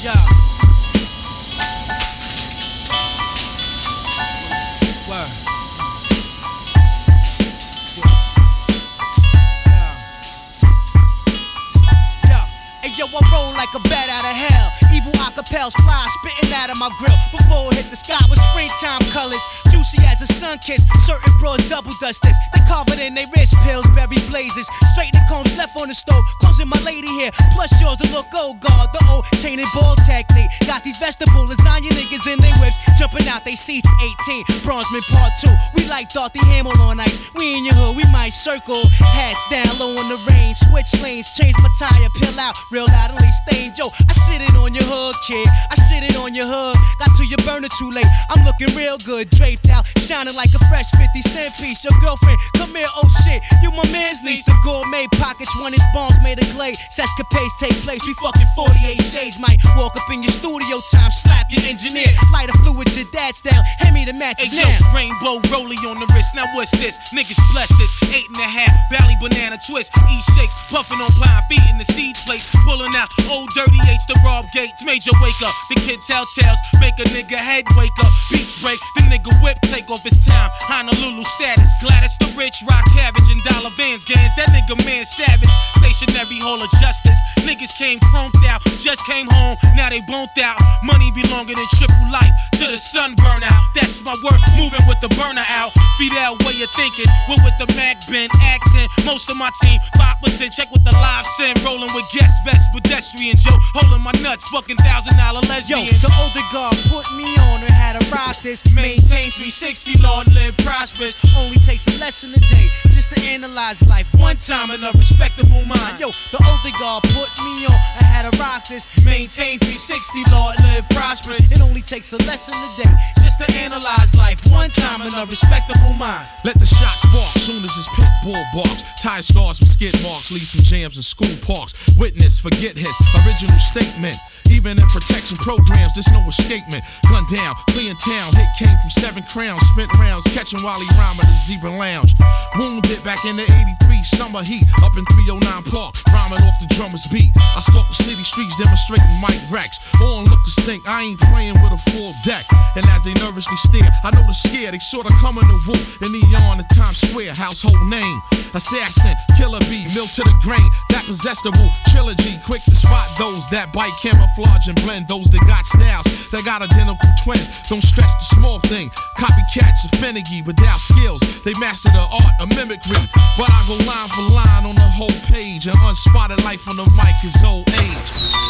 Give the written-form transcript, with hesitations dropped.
Yeah. Word. Yo, I roll like a bat out of hell. Evil acapels fly, spitting out of my grill. Before it hit the sky with springtime colors, juicy as a sun kiss. Certain broads double dust this. They carve it in they wrist, pills, berry blazes. Straighten the combs left on the stove. Closing my lady here, plus yours to look old guard. The old chain and ball technique. Got these vegetable lasagna niggas in they whips, jumping out they seats. 18, Bronzeman Part 2. We like Dorothy Hamill on ice. We in your hood, we might circle. Hats down low on the range. Switch lanes, change my tire, peel out. Real loud and least stain. Yo, I sit it on your hood, kid. I sit it on your hood. Got to your burner too late. I'm looking real good, draped out, shining like a fresh 50-cent piece. Your girlfriend, come here, oh shit. You my man's niece. The gourmet pockets, 1-inch bombs made of clay. Sescapades take place. We fucking 48 shades. Might walk up in your studio time, slap your engineer. Light a fluid, your dad's down. Hand me the matches now. Rainbow rollie on the wrist. Now what's this? Niggas bless this. 8.5, Bally banana twist. Eat shakes, puffing on pine feet in the seed plate. Pulling out old dirty H to rob gates. Major wake up. The kid tell tales. Make a nigga head wake up. Beach break. The nigga whip take off his time. Honolulu status. Gladys the rich. Rock cabbage and dollar vans. Gains. That nigga man savage. Stationary hall of justice. Niggas came chromed out. Just came home. Now they boned out. Money be longer than triple life. To the sun burn out. That's my work. Moving with the burner out. Fidel way of thinking. We're with the Mac Ben accent. Most of my team 5%. Check with the live sin. Rolling with guest vest. Pedestrians. Yo, holding my nuts. Fucking $1,000 lesbians. Yo, the older guard put me on and had to rock this. Maintain 360, Lord, live prosperous. Only takes a lesson a day just to analyze life one time in a respectable mind. Yo, the older guard put me on and had to rock this. Maintain 360, Lord, live prosperous. It only takes a lesson a day just to analyze life one time in a respectable mind. Let the shot spark soon as his pit bull barks. Tire stars with skid marks, leaves from jams in school parks. Witness, forget his original statement. Even in protection programs, there's no escapement. Gun down, clean town, hit came from 7 crowns. Spent rounds, catching Wally Rhyme at the Zebra Lounge. Wounded back in the 83 summer heat. Up in 309 Park, rhyming off the drummer's beat. I stalk the city streets, demonstrating Mike Rex. Onlookers think I ain't playing with a full deck. And as they nervously stare, I know they're scared. They sorta coming to whoop in neon in Times Square. Household name, assassin, killer bee, milk to the grain. That possessable trilogy, quick to spot those that bite camouflage and blend. Those that got styles, that got identical twins. Don't stress the small thing. Copycats are finicky without skills. They master the art of mimicry. But I go line for line on the whole page. And unspotted life on the mic is old age.